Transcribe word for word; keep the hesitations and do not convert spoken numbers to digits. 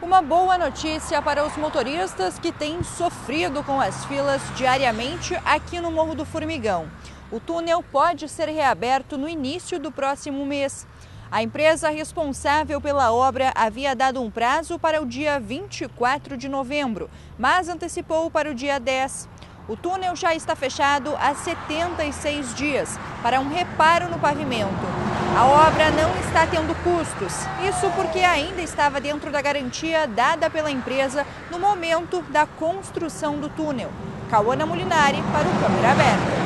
Uma boa notícia para os motoristas que têm sofrido com as filas diariamente aqui no Morro do Formigão. O túnel pode ser reaberto no início do próximo mês. A empresa responsável pela obra havia dado um prazo para o dia vinte e quatro de novembro, mas antecipou para o dia dez. O túnel já está fechado há setenta e seis dias para um reparo no pavimento. A obra não está tendo custos, isso porque ainda estava dentro da garantia dada pela empresa no momento da construção do túnel. Cauana Molinari para o Câmera Aberta.